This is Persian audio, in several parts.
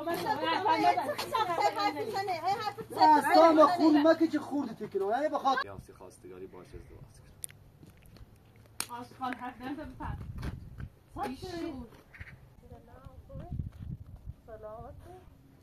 اصلا خون ما که خورد تکنو یعنی بخاطر یاسی خواستگاری باش ازدواج کرد آشغال حرف نزد بفر سلامتی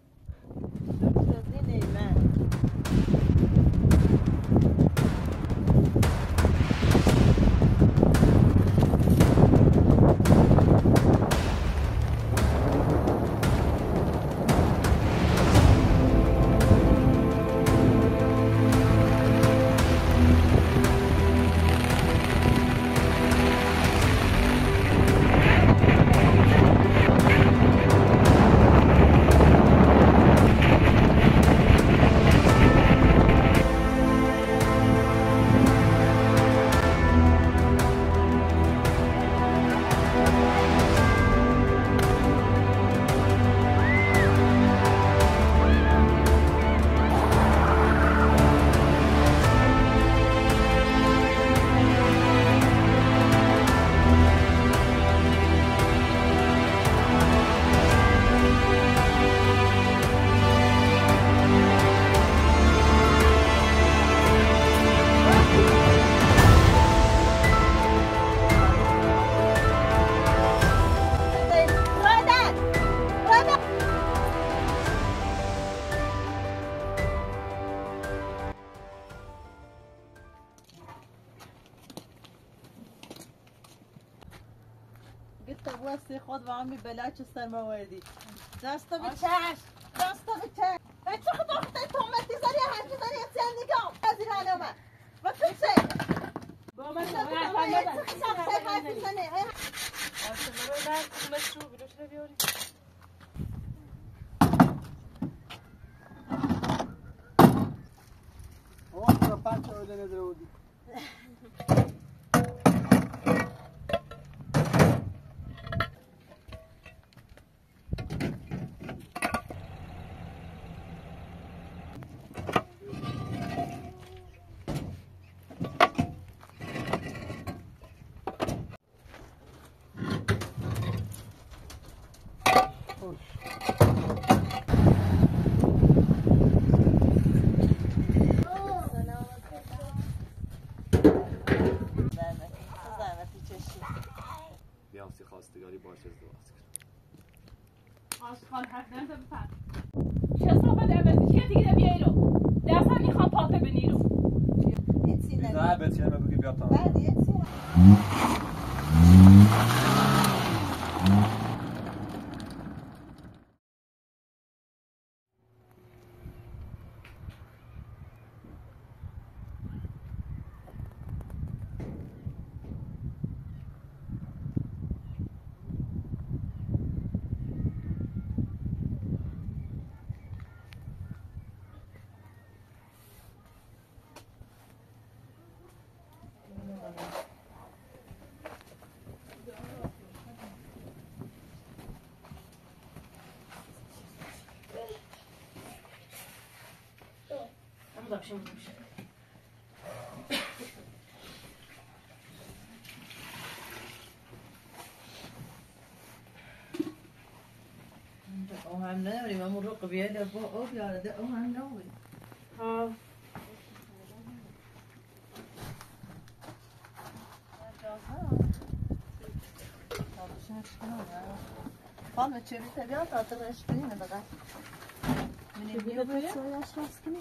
قلت بوسي خذ وعمي بلاش السماوردي دستا بتشاش دستا بتشاش تاخد اختي تومتي زريها انت زريها تسالني قوم هذه العلامه ما تنسي بابا یاسی خواستگاری باش ازدواج کرد آشغال حرف نزد بفر کسافت عوضی چیه دیگه بیایرو دستم میخوام پاپه بنیرو نه بچه من بگی بیاد او هم نداریم همون رو قبیه با او بیارده او هم نداریم ها خانم چه بیته بیاد تا ترش کنیم بقید منی بیو باید سویاش راست کنیم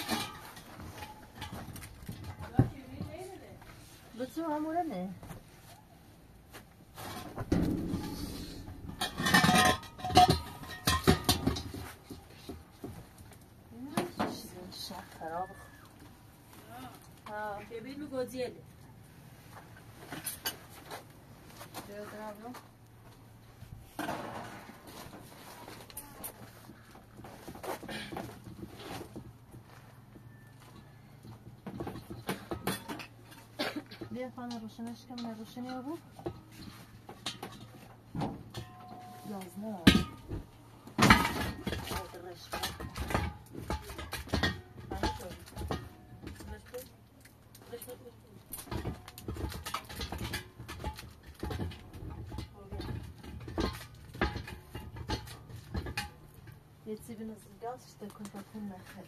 بچه همونه نه خراب ها ببین می گوزیله بیا خانه روشنش کم روشنی رو یازنه بتسيب الناس تكون تكون خير.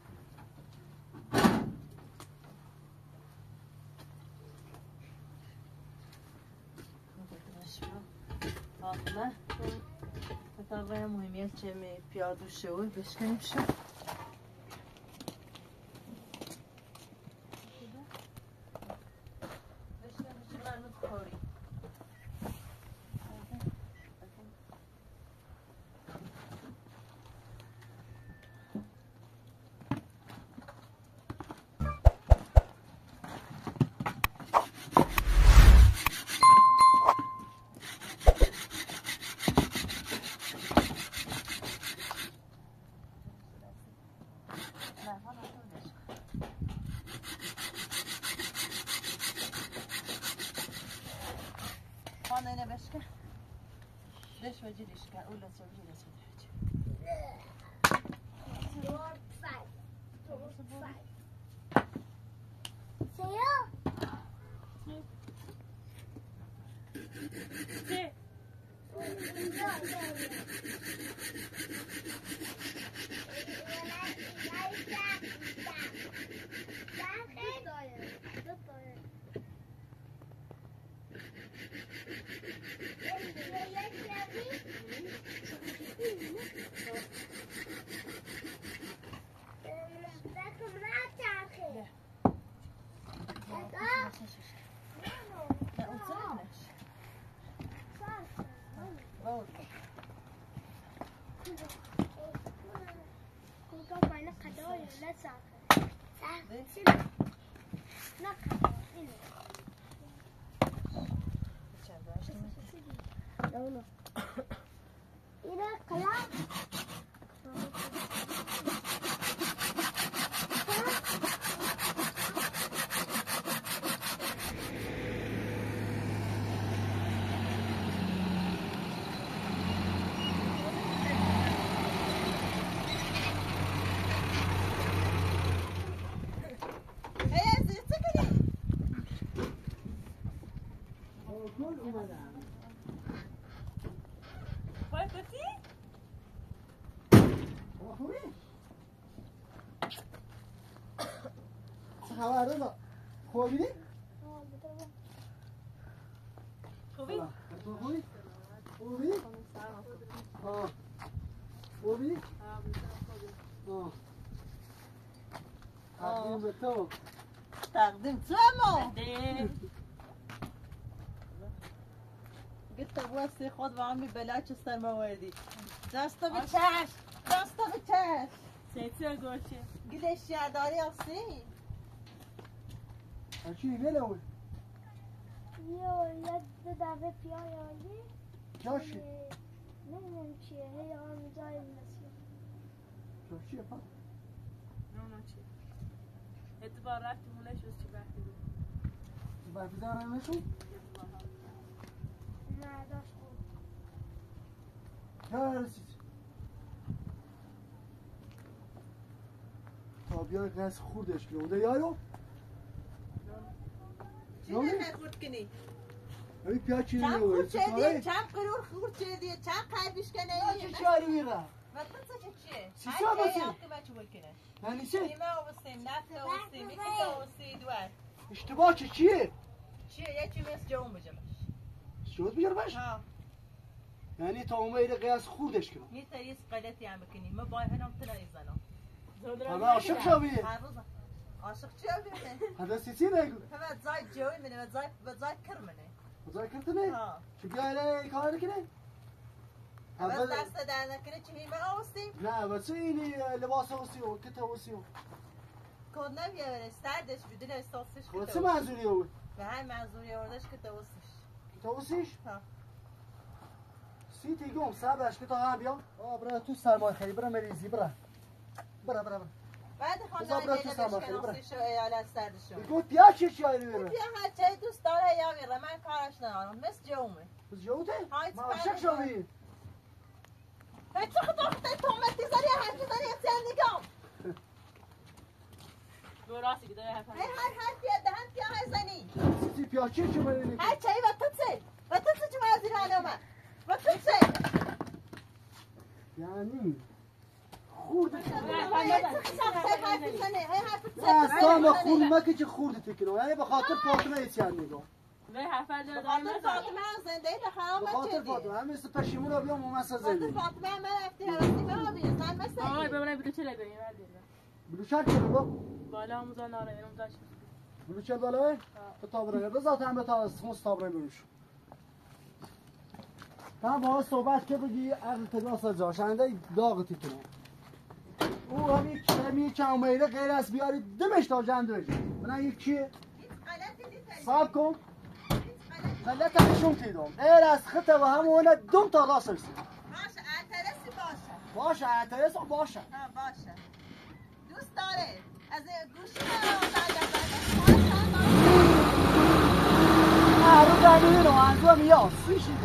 والله طبعا مهمیه که می پیاده شوی بشکنیم شو خانه بشکن دش و جیرش کن اولا سو جیرش خبر دادا خوبی؟ خوبی؟ خوبی؟ خوبی؟ آه خوبی؟ آه تقدیم به تو تقدیم تو اما قلت بواسي خود و عمي بلاش السلمى وردي دستا بتشاش دستا بتشاش سيتي گوشه قلش يا داري اصلي چی گلو یه دفعه پیایی جاشی نمیدونم چیه هی هم جای نسیم جاشی پا نه چی اتفاق رفتی مولش از چی بحثی بود بحثی دارم نشون نه داشت بود یا رسید تا بیا گز خوردش که اونده یارو چی نمی خورد کنی؟ اوی پیا چی چند نمیگه خورد چه چند قرور خورد چه دیه چند قلبش کنه چه چاری میگه و تو چیه؟ سی سال هر بسی. که که بچه بکنه یعنی چه نیمه آوستیم نفت آوستیم یکی تا آوستی دوار اشتباه چیه چیه؟ یکی مثل جوم بجمش شد بیار باش ها یعنی تا اومه ایره قیاس خوردش کنم یه تریس غلطی هم بکنی ما باید هنم تنایی زنم حالا عاشق شوی هر روز عاشق چی بینه؟ حالا سی نگو همه زای جوی منه و زای کر منه بزای کرده ها چه بیا ایره کار نکنه همه دست در نکنه چه هیمه آوستیم نه واسه اینی لباس اوسیو کت اوسیو کود نمیاره سردش بدون احساسش که واسه منظوری او به همین منظوری آوردش که توسش کت اوسیش ها سی تیگم صبرش که تا هم بیا برا تو سرمایه خیلی برا مریضی برا بعد بذار خانه برات تو دیگه سماخه، برات. بشکناسیش و ایالت سردشون بگو بیا چه چیاری میره بیا هر چه دوست داره یا میره من کارش ندارم مثل جومه بس جوته های ما تو عاشق بعد شوی بچه خدا تومتی زاری هرچی زاری اتیان نگام دو راستی که داره هر پیا دهن پیا های زنی سی پیا چه میره نگه هر چه و تو چه مرزی رانه من و تو چه یعنی دستان خورد مکه چه خوردی تکنو یعنی به خاطر فاطمه ایتیان نگاه به حفل به خاطر فاطمه زنده به خاطر فاطمه همین است پشیمون رو بیام ممسا زنده فاطمه من رفتی هرسی به آبی زن مثل آقای ببینم بلو چه لگویی بلوچر چه بگو؟ بالا آموزان ناره اینم داشت بلوچر بالای؟ تو تابرای بذات هم به تا خمس تابرای بروش تا با صحبت که بگی عقل تداس جاشنده داغ تکنو او همی چند میره غیر از بیاری دمش تا جند بجی من یکی صاحب کن غلط نشون تیدم غیر از خطه و همونه دم تا راست رسید باشه اعترسی باشه باشه اعتراض باشه باشه دوست داره از گوشی رو زمین رو انجام میاد سیشی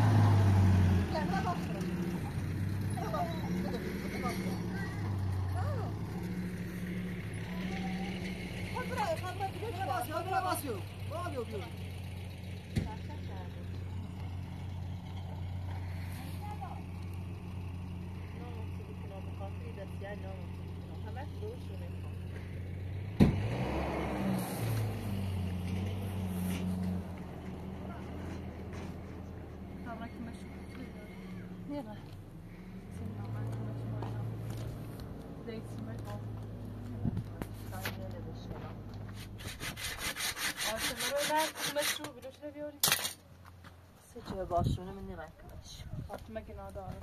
چه باشونه من نمیکنش فاطمه که ناداره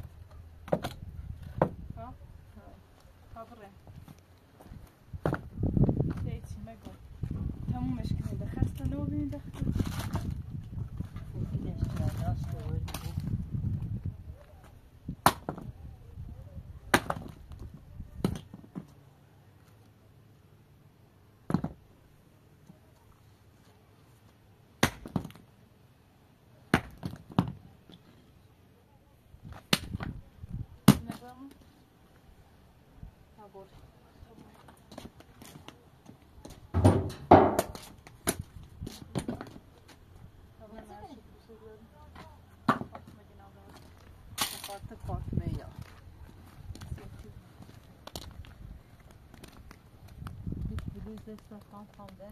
ها خبره دیتی مگو تمومش کنید خسته نو بینید فاطمه یا بلوز استخوان خانده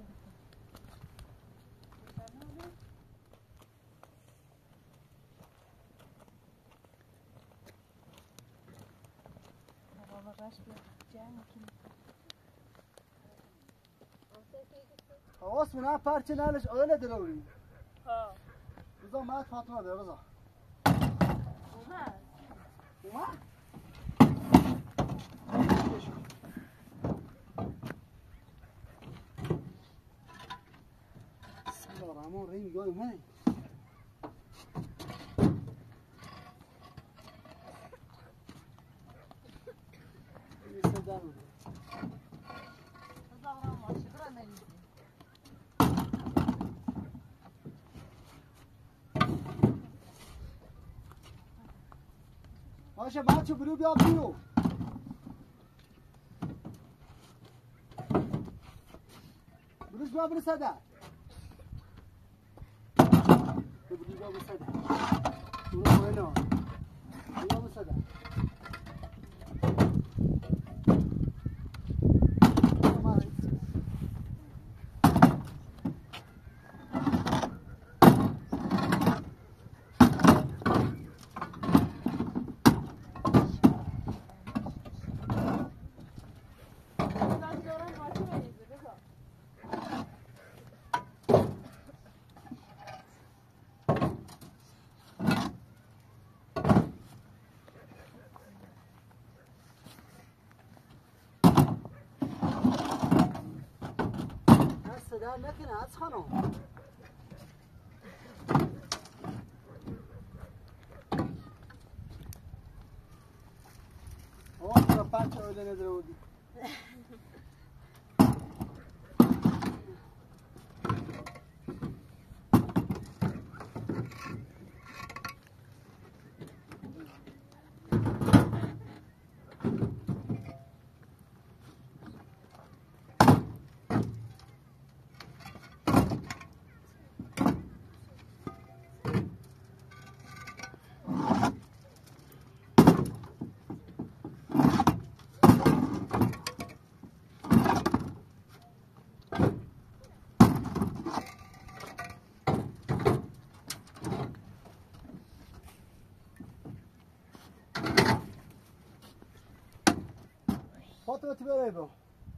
خواست منها پرچه نالش öyle دلوری ها رضا مات فاطمه ده رضا اومد اومد بسم الله الرحمن الرحیم جای اومد باشه بچه برو بیا بیرو بروش بیا برو صده برو بیا برو صده برو برو بیا برو صده صدا نکنه از خانم آقا تو پنچه اوله نداره بودی فاطمه تبرای با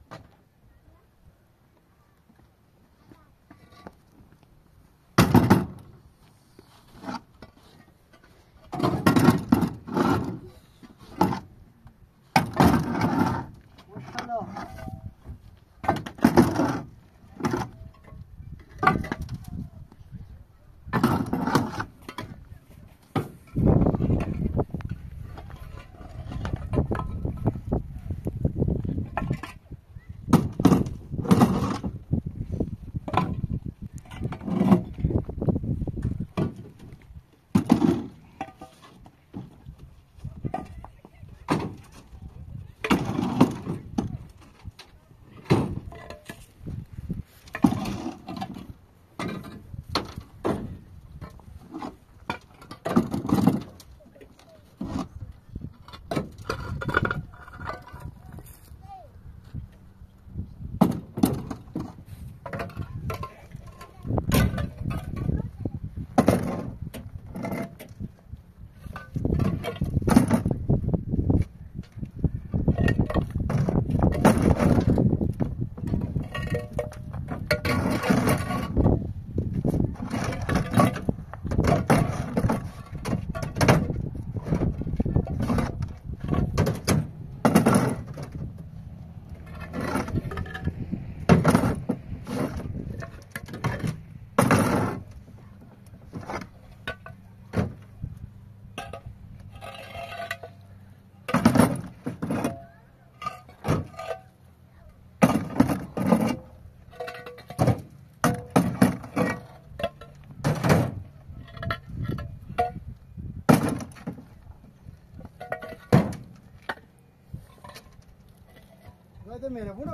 مهربونه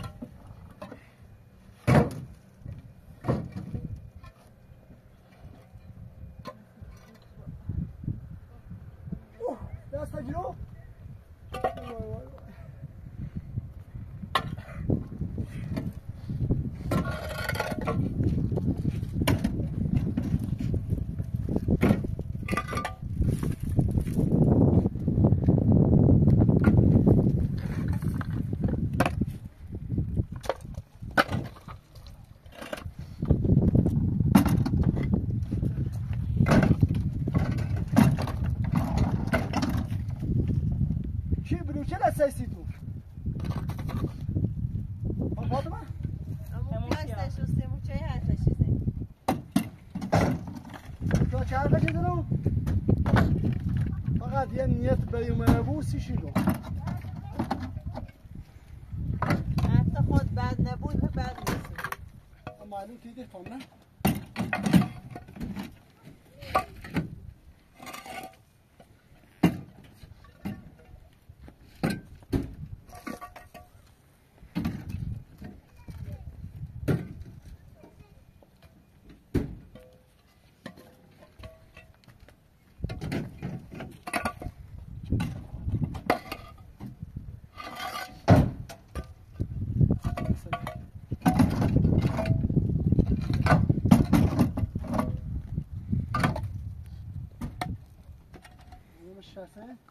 دست جلو یه نیت بیومه بوسی شیلو حتی خود بد نبود به بد نیست معلوم تیده تام نه شاسه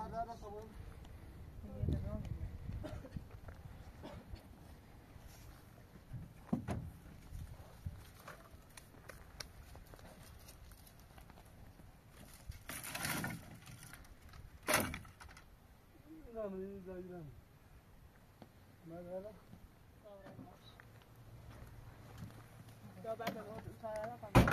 بردارم صبور یا بعد ما تا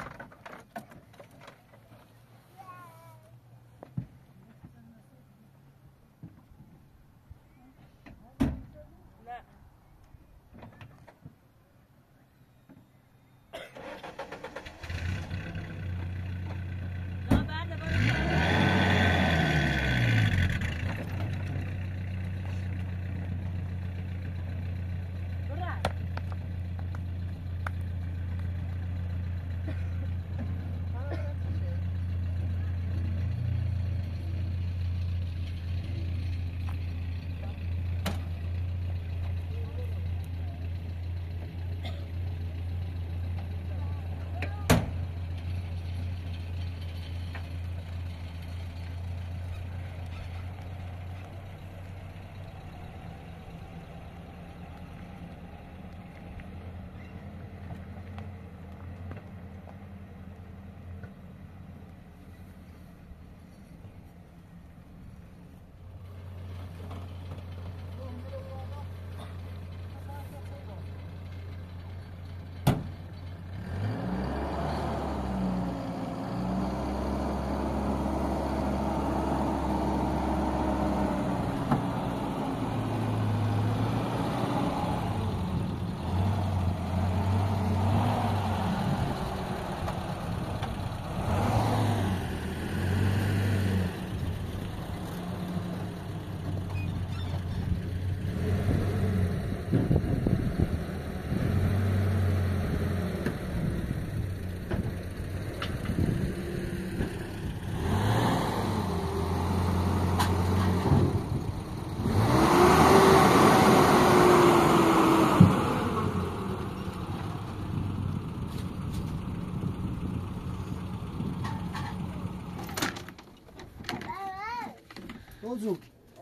موضوع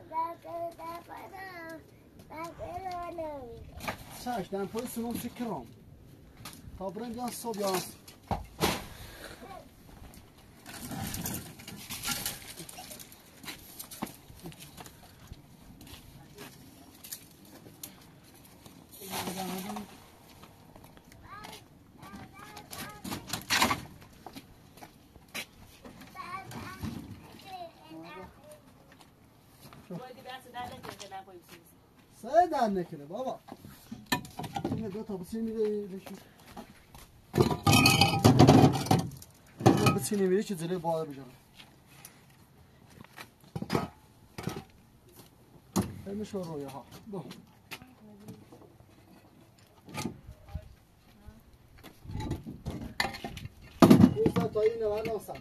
ساش دام پوی سنون سکرام تا برند یا صوب یا سه در نکنه بابا اینه دو تا بسیر میده بشید دو بسیر نمیده که زله بالا بجانه همشو رویه ها بو این تا این نوان ناسم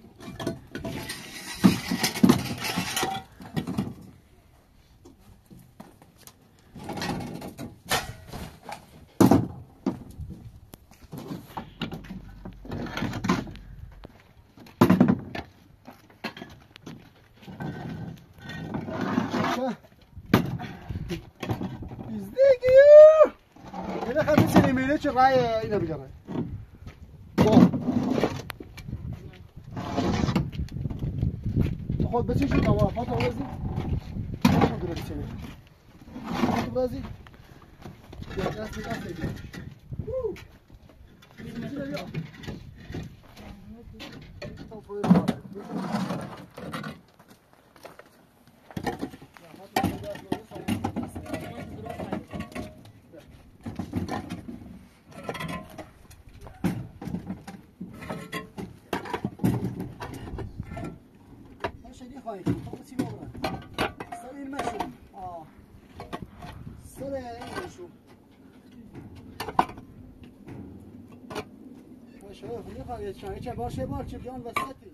چه رای اینو بگم خود بچی شو دوا فاتا وزی خود درست چه خود وزی یا دست بگیر چه باشه بار چه جان وسطی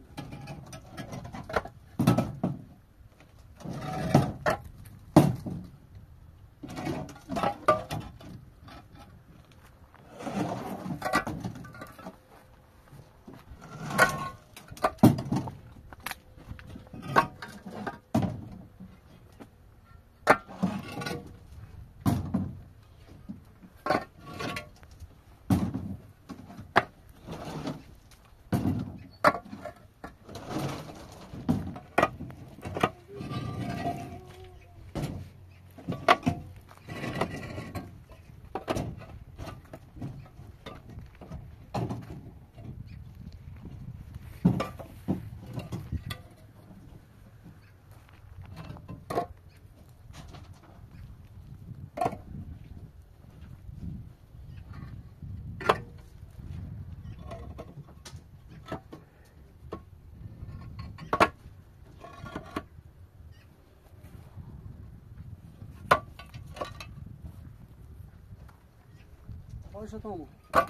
باشه تمام.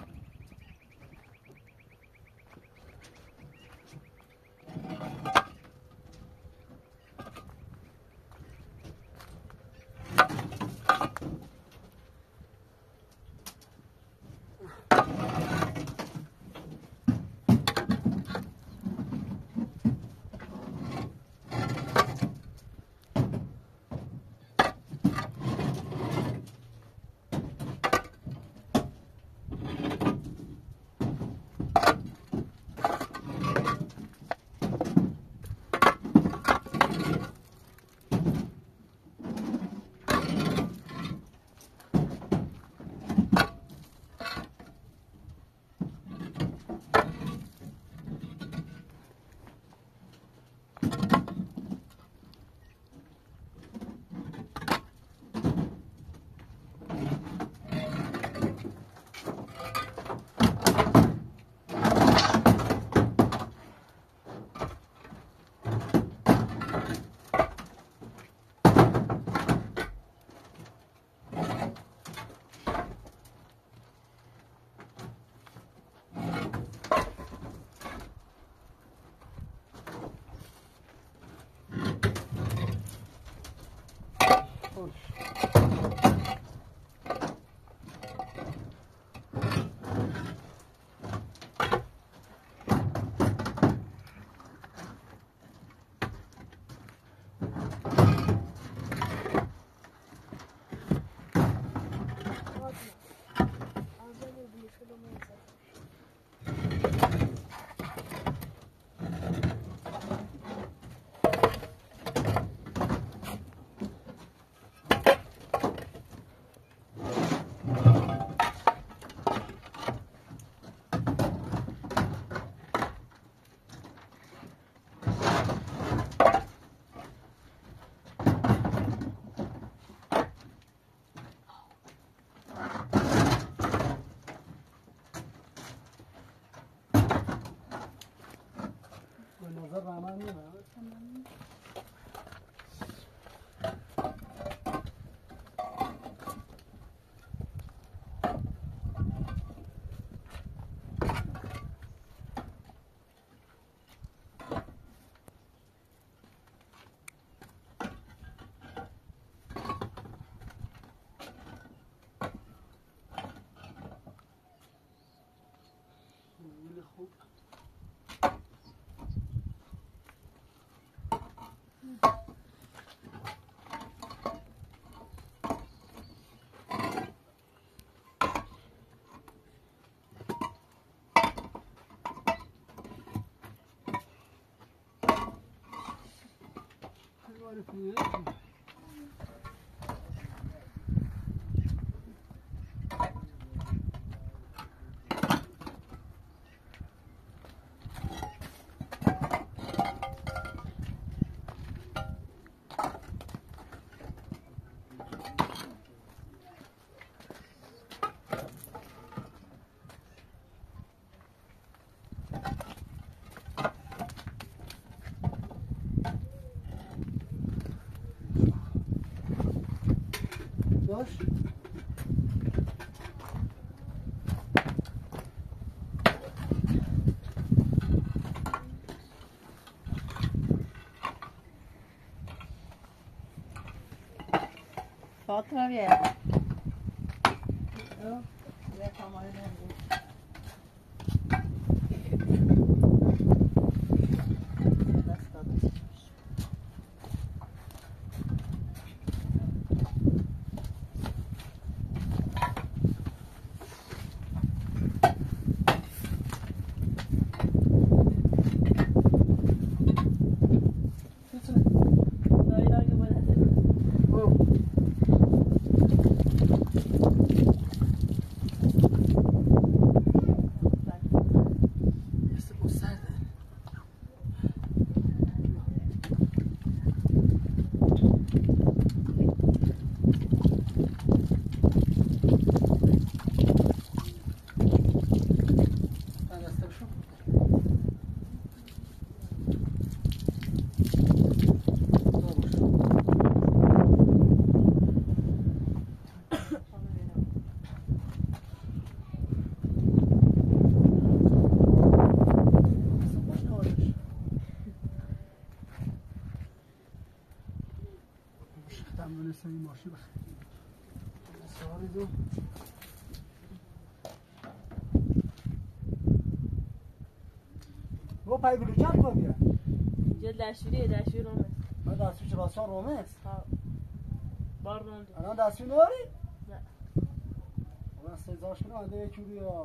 باش فاطمه بیا بیا کامل نمیدونم شختم من سری ماشی بخیر سواری دو با پای بلو چند تو بیا اینجا دستشویی رومه من دستشوی چه باسان رومه است ها بار رومه الان دستشوی نداری؟ نه من سزاش کنم آده یکی بیا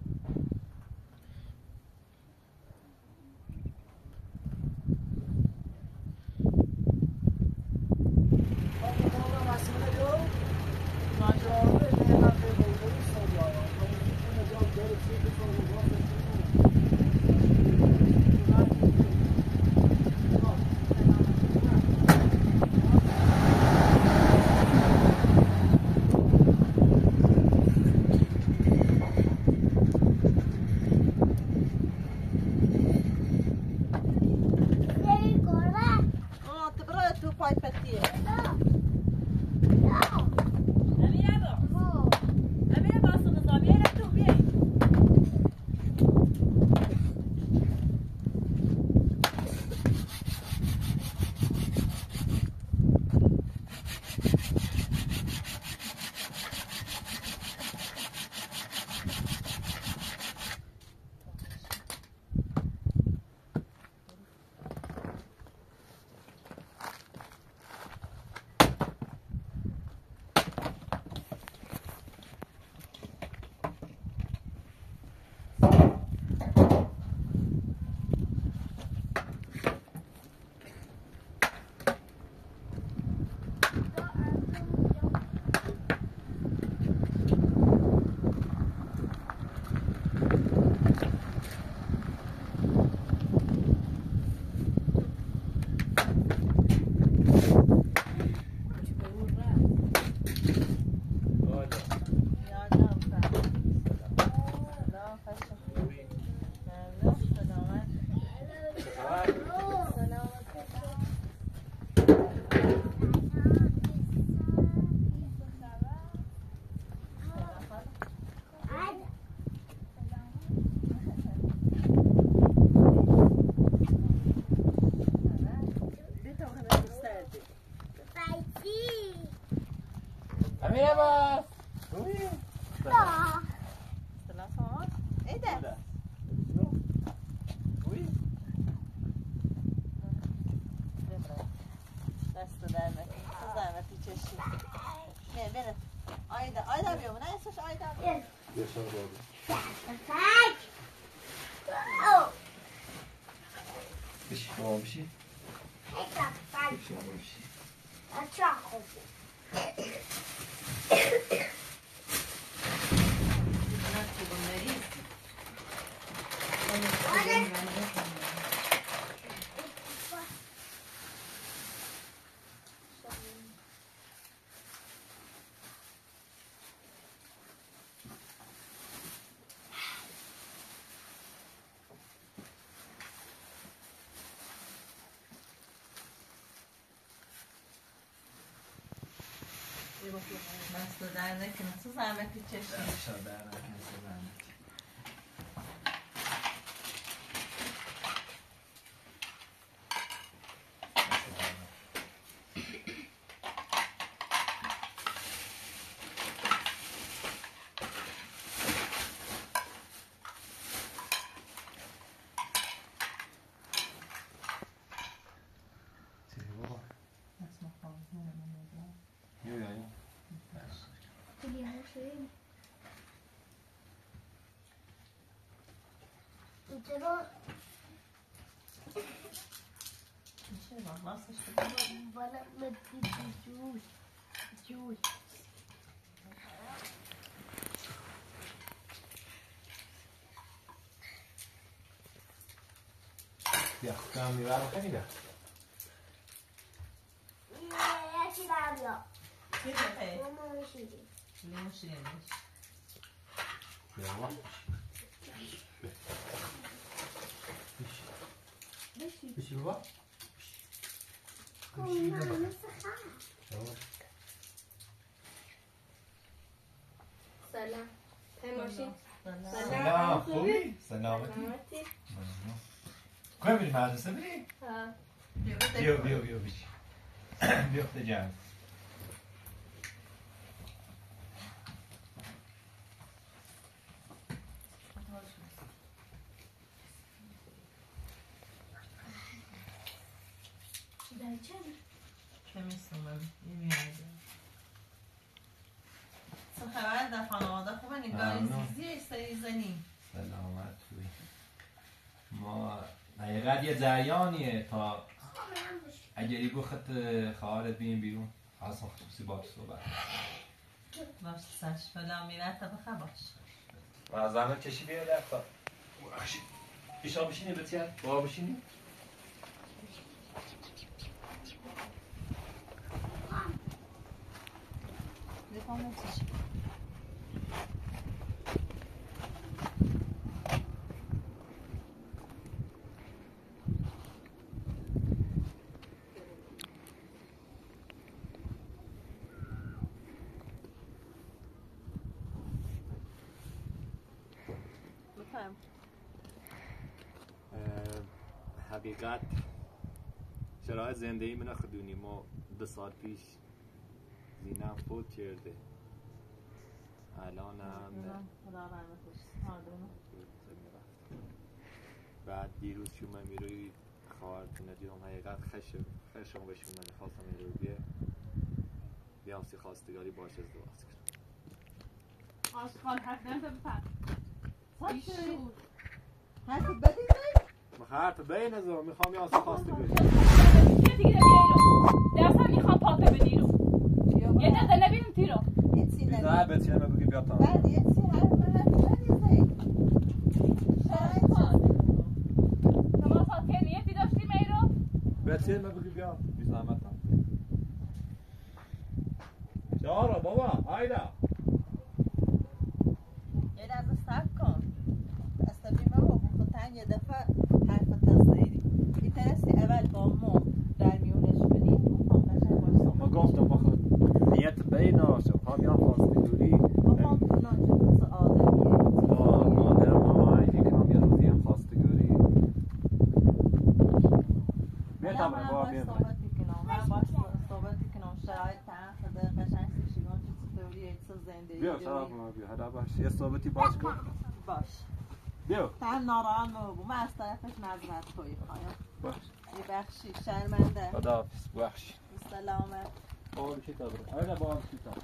دست در نکنه تو زحمتی چشم دست در نکنه تو زحمتی بیا خودم میبرم خیلی بیا یکی دارم یا چی بخیر؟ اونو میشیدی لیمو شیرین بیا ما بشی بابا بشی بابا سلام پیماشی سلام خوبی؟ سلامتی؟ کنه بری مدرسه بری؟ بیا بیا بیا بشی بیا خود جمع که میسومم میمیرده چه خبر در خانواده خوبه نگاری زیزی سری زنی سلامت خوبی ما حقیقت یه جریانیه تا اگری بخط خواهرت بیم بیرون اصلا خصوصی با تو صحبت باش سش فلا میره تا بخوا باش و از زمان کشی بیاد افتا ایشا بشینی بسیار با بشینی حقیقت شرایط زندگی من خدونی ما 2 سال پیش زینم فوت کرده الان هم بعد دیروز شما میروی خواهرتون ندیدم حقیقت خشم به شما خواستم این رو بیام سی خواستگاری باش ازدواج کنم آشغال حرف نزد بفر بیشور حرف بدی زن؟ حرف بین از رو میخوام یه آسه خواستگاری یه دیگه بیایی رو درست میخوام پاپه بدی رو یه دقیقه نبینیم تی رو بیزای بچه همه بگی بیا تا بعد یه سی حرف بدی زن شما ساکه نیتی داشتیم ای رو بچه همه بگی بیا بیزای همه تا شهارا بابا هایدا یه لحظه صبر کن استبی ما با بخوتن یه دفعه حرف تصدیری این ترسی اول با ما در میونش بدیم بخوام قشنگ باش ما گفتم بخواد نیت بین آشم هم یا خواستگاری بخوام کنان چه کس آدمیه مادر مامایی که هم یه روزی هم خواستگاری بیتا من با بیتا صحبت میکنم من باش صحبت میکنم شرایط طرف ده قشنگ سیشیگان چه طوری ایتسا زندگی بیا سلام ما بیا هدا باش یه صحبتی باش کن باش بیا تن ناراحت مبو من از طرفش معذرت خواهی خواهم باش ببخشی شرمنده خداحافظ بخش سلامت بابا کتاب رو آره بابا کتاب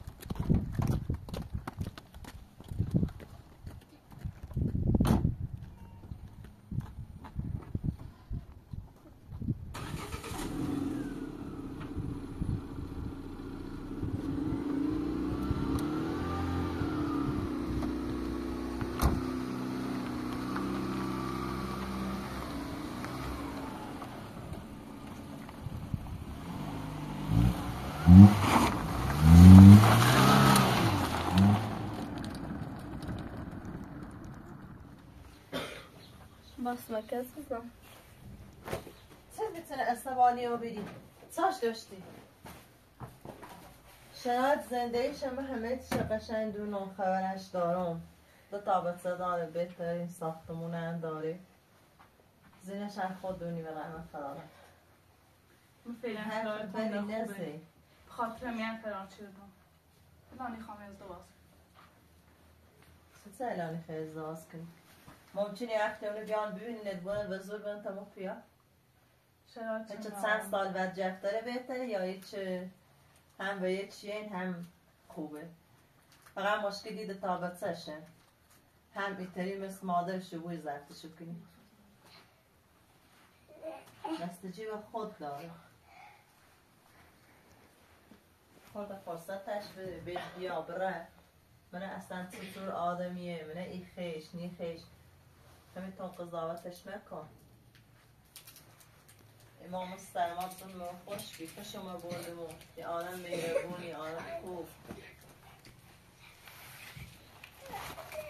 بس مکس بزن چه میتونه استوانی رو بری؟ چاش داشتی؟ شاید زندگی شما همه چیز قشنگ دونم خبرش دارم 2 تابسه داره بهترین ساختمونه هم داره زینش هم خود دونی به رحمت خدا من فعلا حرف شرایط بری خوبه نزدی خاطر میان فران چیردم الان میخوام ازدواج چه الانی خیلی ازدواج کنی؟ ممکنه یه هفته اونو بیان ببینی ندبونه به زور بین تا مفیا؟ شرایط چه چند سال بعد جفت داره بهتره یا هیچ هم به یه چیه هم خوبه فقط مشکل دیده تابتشه هم ایتری مثل مادرشو بوی زرتشو کنی دست جیب خود داره خورده فرصتش بده بهش بیا بره منه اصلا چطور آدمیه منه ای خیش نی خیش همیتون قضاوتش نکن امام سلامت ما خوش بی خوش ما بردمون یه آدم مهربونی آدم خوب